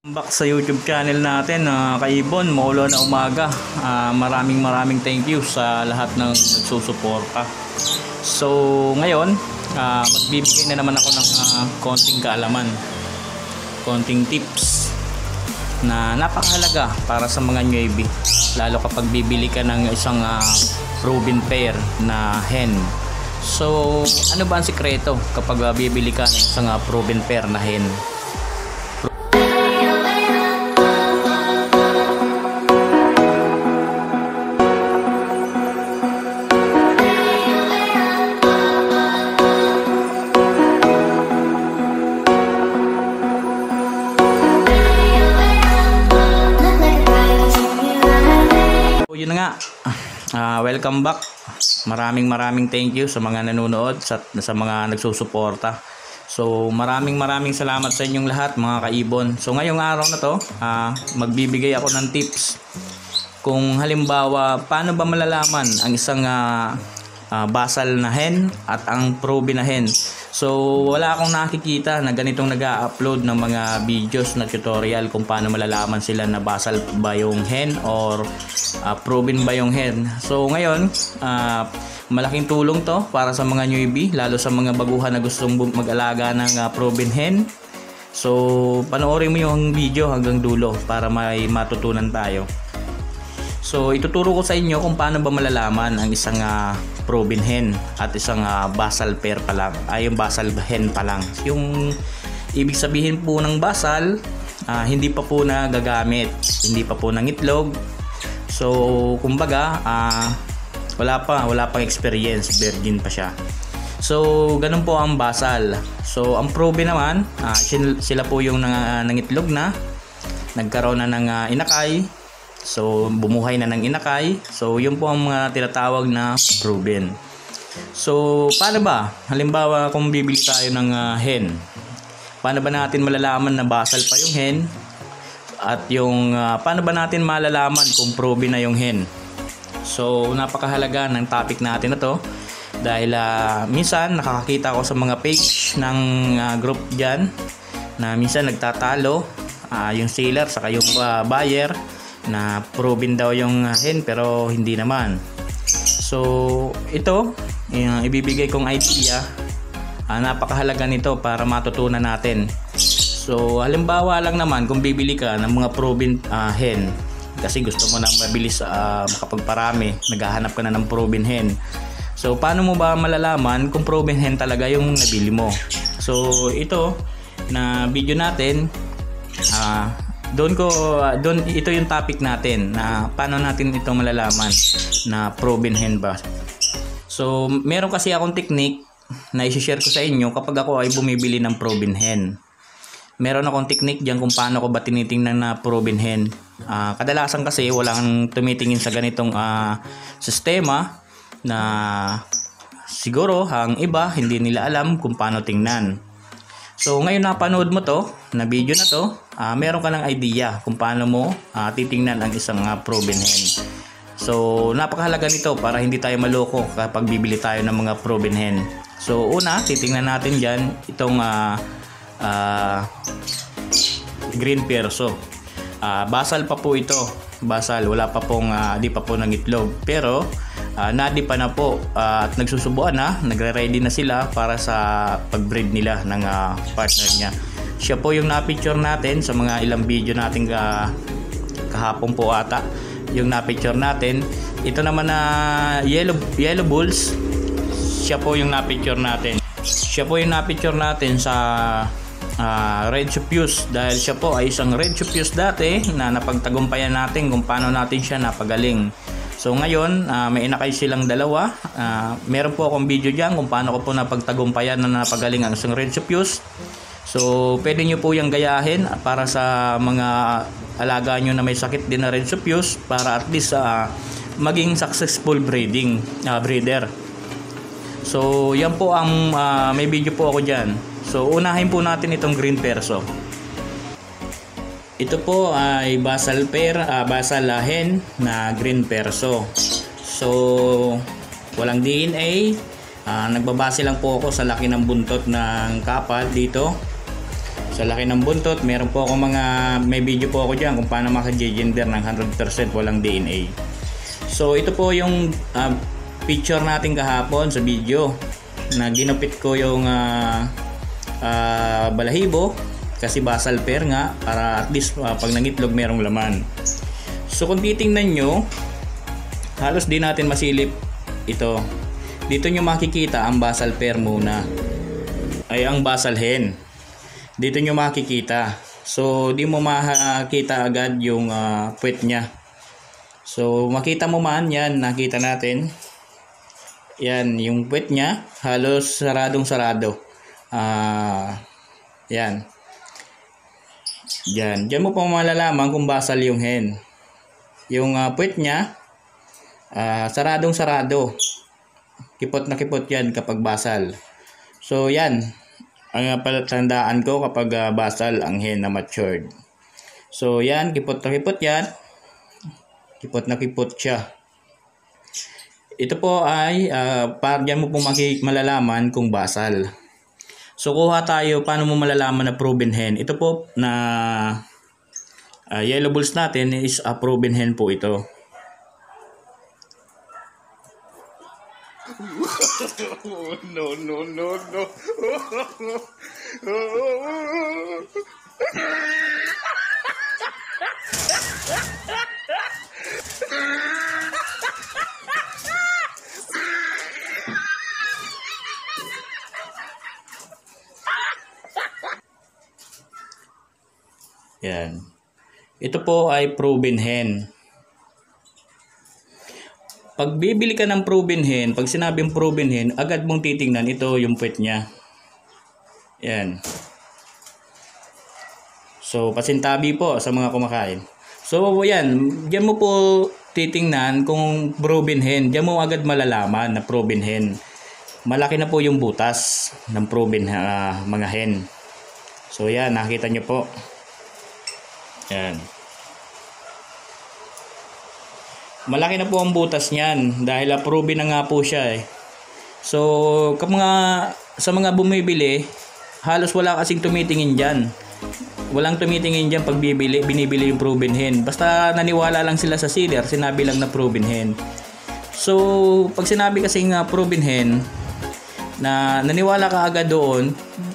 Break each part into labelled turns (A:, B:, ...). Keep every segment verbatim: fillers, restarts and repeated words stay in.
A: Back sa YouTube channel natin, uh, kay Ibon, maulo na umaga. Uh, maraming maraming thank you sa lahat ng nagsusuporta. So ngayon, uh, magbibigay na naman ako ng uh, konting kaalaman, konting tips na napakahalaga para sa mga newbie, lalo kapag bibili ka ng isang uh, proven pair na hen. So ano ba ang sikreto kapag uh, bibili ka ng isang uh, proven pair na hen? Yun na nga, uh, welcome back. Maraming maraming thank you sa mga nanonood, sa, sa mga nagsusuporta. So maraming maraming salamat sa inyong lahat mga kaibon. So ngayong araw na to, uh, magbibigay ako ng tips kung halimbawa paano ba malalaman ang isang uh, uh, basal na hen at ang proven na hen. So wala akong nakikita na ganitong nag-a-upload ng mga videos na tutorial kung paano malalaman sila na basal ba yung hen or uh, proven ba yung hen. So ngayon, uh, malaking tulong to para sa mga newbie, lalo sa mga baguhan na gustong mag-alaga ng uh, proven hen. So panoorin mo yung video hanggang dulo para may matutunan tayo. So ituturo ko sa inyo kung paano ba malalaman ang isang uh, proven hen at isang uh, basal pair pa lang, ay yung basal hen pa lang. Yung ibig sabihin po ng basal, uh, hindi pa po nagagamit, hindi pa po nangitlog. So kumbaga uh, wala pa, wala pang experience, virgin pa siya. So ganun po ang basal. So ang proven naman, uh, sila po yung nang, nangitlog na, nagkaroon na ng uh, inakay. So bumuhay na ng inakay. So yun po ang mga tinatawag na proven. So paano ba? Halimbawa kung bibili tayo ng uh, hen, paano ba natin malalaman na basal pa yung hen? At yung uh, paano ba natin malalaman kung proven na yung hen? So napakahalaga ng topic natin na to, dahil uh, minsan nakakakita ako sa mga page ng uh, group dyan na minsan nagtatalo uh, yung seller saka yung uh, buyer na proven daw yung hen pero hindi naman. So ito yung ibibigay kong idea, uh, napakahalaga nito para matutunan natin. So halimbawa lang naman kung bibili ka ng mga proven uh, hen kasi gusto mo na mabilis uh, makapagparami, naghahanap ka na ng proven hen. So paano mo ba malalaman kung proven hen talaga yung nabili mo? So ito na video natin, uh, doon ko uh, doon ito yung topic natin na paano natin ito malalaman na proven hen ba. So meron kasi akong technique na i-share ko sa inyo kapag ako ay bumibili ng proven hen. Meron akong technique diyan kung paano ko ba tinitingnan na proven hen. Uh, kadalasan kasi walang tumitingin sa ganitong uh, sistema na siguro ang iba hindi nila alam kung paano tingnan. So ngayon napanood mo to na video na to, uh, meron ka ng idea kung paano mo uh, titingnan ang isang uh, proven hen. So napakahalaga nito para hindi tayo maloko kapag bibili tayo ng mga proven hen. So una, titingnan natin dyan itong uh, uh, green perso. Uh, basal pa po ito. Basal, wala pa pong, uh, di pa po nangitlog. Pero Uh, nadi pa na po uh, at nagsusubuan na, nagre-ready na sila para sa pag-breed nila ng uh, partner niya. Siya po yung na-picture natin sa mga ilang video natin uh, kahapon po ata. Yung na-picture natin. Ito naman na uh, yellow, yellow bulls, siya po yung na-picture natin. Siya po yung na-picture natin sa uh, red Sufuse, dahil siya po ay isang red Sufuse dati na napagtagumpayan natin kung paano natin siya napagaling. So ngayon, uh, may inakay silang dalawa. Uh, meron po akong video dyan kung paano ko po napagtagumpayan na napagaling ang isang red Sufuse. So pwede nyo po yung gayahin para sa mga alaga nyo na may sakit din na red Sufuse, para at least uh, maging successful breeding uh, breeder. So yan po ang uh, may video po ako dyan. So unahin po natin itong green perso. Ito po ay basal pair, uh, basal hen na green perso. So walang D N A, uh, nagbabase lang po ako sa laki ng buntot ng kapal dito. Sa laki ng buntot, meron po ako mga, may video po ako dyan kung paano maka-gender ng one hundred percent walang D N A. So ito po yung uh, picture natin kahapon sa video na ginupit ko yung uh, uh, balahibo kasi basal pair nga para at least uh, pag nangitlog merong laman. So kung titingnan nyo, halos di natin masilip ito. Dito nyo makikita ang basal pair muna ay ang basal hen. Dito nyo makikita. So di mo makikita agad yung uh, puwet nya. So makita mo man yan, nakita natin. Yan yung puwet nya, halos saradong sarado. Ah, uh, yan. Diyan, diyan mo pa malalaman kung basal yung hen. Yung uh, puwet nya, uh, saradong sarado. Kipot na kipot yan kapag basal. So yan, ang uh, palatandaan ko kapag uh, basal ang hen na matured. So yan, kipot na kipot yan. Kipot na kipot siya. Ito po ay, uh, para diyan mo po malalaman kung basal. So kuha tayo, paano mo malalaman na proven hen? Ito po na uh, yellow bulls natin is a proven hen po ito.
B: no, no, no, no.
A: Yan. Ito po ay proven hen. Pag bibili ka ng proven hen, pag sinabing proven hen, agad mong titingnan ito yung puwet niya. Yan. So, pasintabi po sa mga kumakain. So, yan. Diyan mo po titingnan kung proven hen. Diyan mo agad malalaman na proven hen. Malaki na po yung butas ng proven uh, mga hen. So, yan. Nakita nyo po. Yan. Malaki na po ang butas niyan dahil approve na nga po siya eh. So, mga, sa mga bumibili, halos wala kasing tumitingin dyan. Walang tumitingin dyan pag bibili, binibili yung proven hen. Basta naniwala lang sila sa seller, sinabi lang na proven hen. So, pag sinabi kasing uh, proven hen, na naniwala ka agad doon,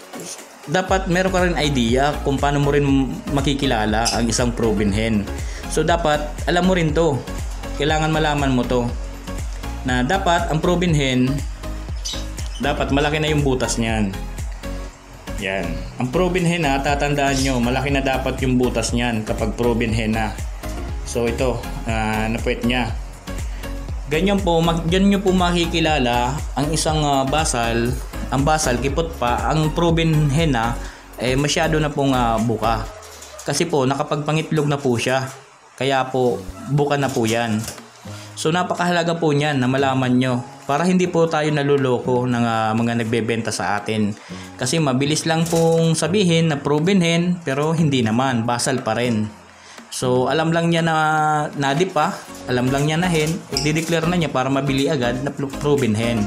A: dapat meron ka rin idea kung paano mo rin makikilala ang isang proven hen. So dapat alam mo rin to. Kailangan malaman mo to. Na dapat ang proven hen, dapat malaki na yung butas niyan. Yan. Ang proven hen na, tatandaan nyo, malaki na dapat yung butas niyan kapag proven hen na. So ito, uh, napuwet niya. Ganyan po, mag, ganyan nyo po makikilala ang isang uh, basal. Ang basal, kipot pa. Ang proven hen na, eh, masyado na pong uh, buka. Kasi po, nakapagpangitlog na po siya. Kaya po, buka na po yan. So, napakahalaga po niyan na malaman nyo. Para hindi po tayo naluloko ng uh, mga nagbebenta sa atin. Kasi mabilis lang pong sabihin na proven hen, pero hindi naman. Basal pa rin. So, alam lang niya na nadip pa. Alam lang niya na hen. I-declare na niya para mabili agad na proven hen.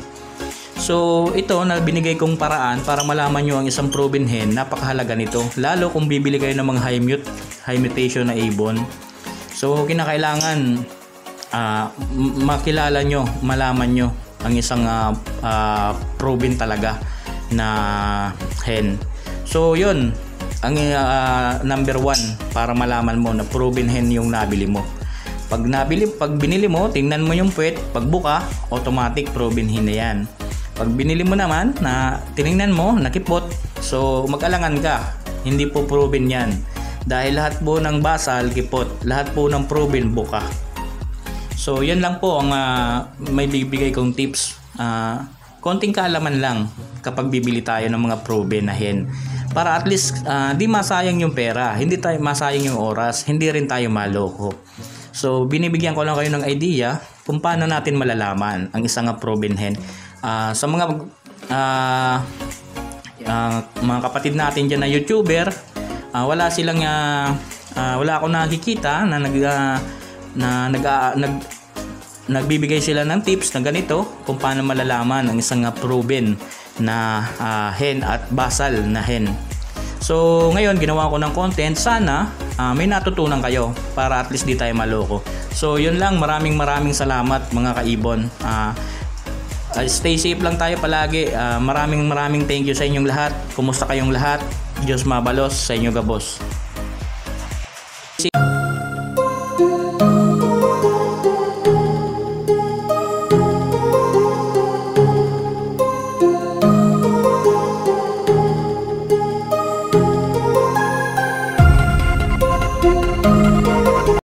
A: So, ito na binigay kong paraan para malaman nyo ang isang proven hen, napakahalaga nito. Lalo kung bibili kayo ng mga high mute, high mutation na ibon. So, kinakailangan uh, makilala nyo, malaman nyo ang isang uh, uh, proven talaga na hen. So, yun, ang uh, number one para malaman mo na proven hen yung nabili mo. Pag nabili, pag binili mo, tingnan mo yung puwet, pag buka, automatic proven hen na yan. Pag binili mo naman na tiningnan mo, nakipot, so mag-alangan ka. Hindi po proven yan. Dahil lahat po ng basal, kipot. Lahat po ng proven, buka. So, yan lang po ang uh, may bibigay kong tips. Uh, konting kaalaman lang kapag bibili tayo ng mga proven na hen. Para at least, uh, di masayang yung pera. Hindi tayo masayang yung oras. Hindi rin tayo maloko. So, binibigyan ko lang kayo ng idea kung paano natin malalaman ang isang proven hen. Uh, sa mga uh, uh, mga kapatid natin dyan na YouTuber, uh, wala silang uh, uh, wala akong nakikita na nag uh, na nag, uh, nag nagbibigay sila ng tips na ganito kung paano malalaman ang isang uh, proven na uh, hen at basal na hen. So ngayon ginawa ko ng content, sana ah, may natutunan kayo para at least di tayo maloko. So yun lang, maraming maraming salamat mga kaibon. Ah, ah, stay safe lang tayo palagi. Ah, maraming maraming thank you sa inyong lahat. Kumusta kayong lahat? Diyos mabalos sa inyo gabos.